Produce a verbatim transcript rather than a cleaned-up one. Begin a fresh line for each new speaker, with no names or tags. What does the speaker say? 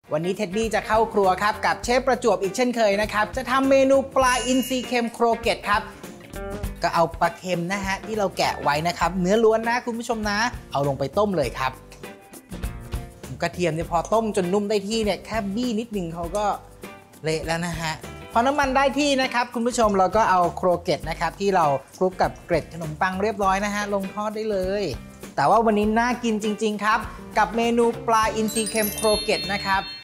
วันนี้เท็ดดี้จะเข้าครัวครับกับเชฟประจวบอีกเช่นเคยนะครับจะทำเมนูปลาอินทรีเค็มโครเกตครับก็เอาปลาเค็มนะฮะที่เราแกะไว้นะครับเนื้อล้วนนะคุณผู้ชมนะเอาลงไปต้มเลยครับกระเทียมเนี่ยพอต้มจนนุ่มได้ที่เนี่ยแค่บี้นิดนึงเขาก็เละแล้วนะฮะพอน้ำมันได้ที่นะครับคุณผู้ชมเราก็เอาโครเกตนะครับที่เราคลุกกับเกล็ดขนมปังเรียบร้อยนะฮะลงทอดได้เลยแต่ว่าวันนี้น่ากินจริงๆครับกับเมนูปลาอินทรีเค็มโครเกตนะครับ